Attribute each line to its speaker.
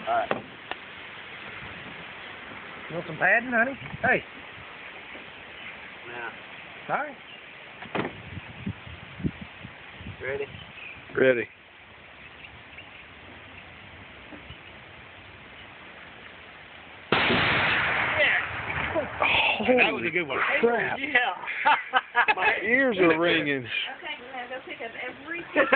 Speaker 1: Alright.
Speaker 2: You want some padding, honey? Hey.
Speaker 1: Now.
Speaker 2: Alright.
Speaker 1: Ready?
Speaker 3: Ready.
Speaker 2: Oh, that was a good one.
Speaker 3: Crap.
Speaker 1: Yeah.
Speaker 3: My ears are ringing.
Speaker 4: Okay, we're going to go pick up every